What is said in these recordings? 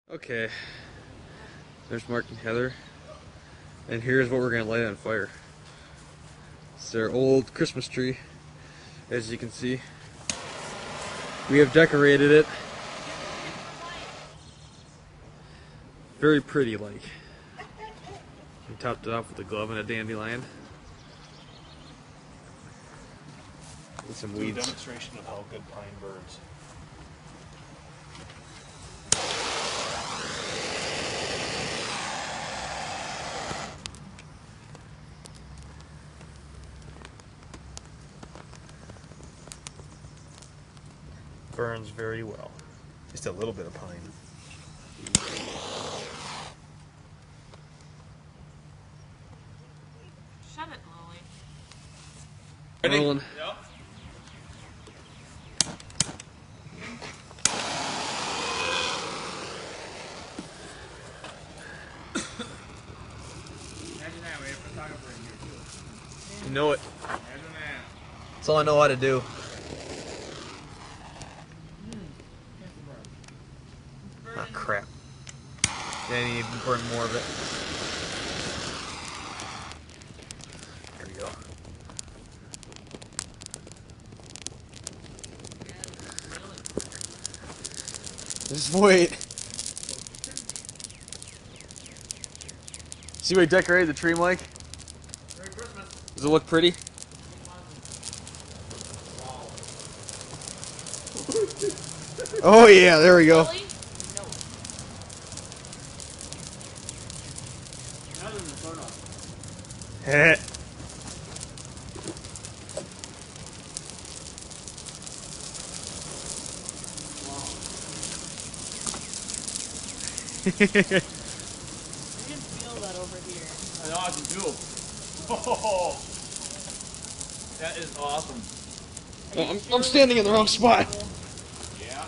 Okay, there's Mark and Heather, and here's what we're gonna light on fire. It's their old Christmas tree, as you can see. We have decorated it. Very pretty, like. We topped it off with a glove and a dandelion. And some Do a weeds. demonstration of how good pine burns. Burns very well. Just a little bit of pine. Shut it, Lily. Ready? Rolling. Yep. You know it. That's all I know how to do. Ah, crap. Yeah, I need to burn more of it. There we go. Just wait. See what I decorated the tree, Mike? Merry Christmas. Does it look pretty? Oh yeah, there we go. Lily? No. Heh. I can feel that over here. I know I can do. Oh, that is awesome. I'm standing in the wrong spot. Yeah.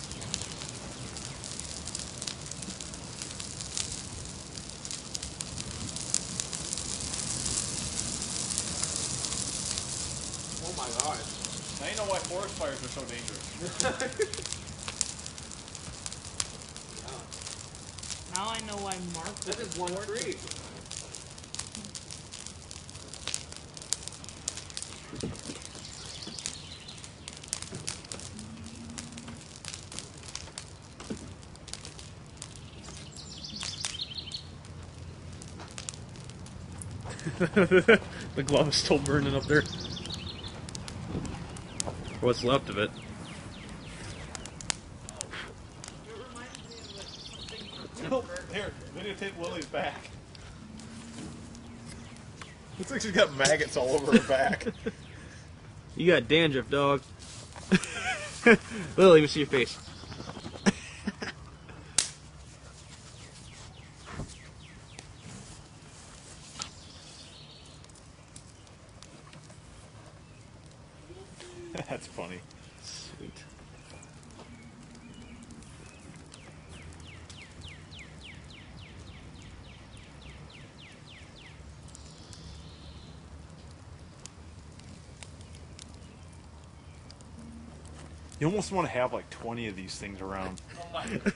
Oh my gosh. Now you know why forest fires are so dangerous. Now I know why Mark That is one tree. The glove is still burning up there. What's left of it. Here, videotape Lily's back. Looks like she's got maggots all over her back. You got dandruff, dog. Lily, let me see your face. That's funny. Sweet. You almost want to have like 20 of these things around.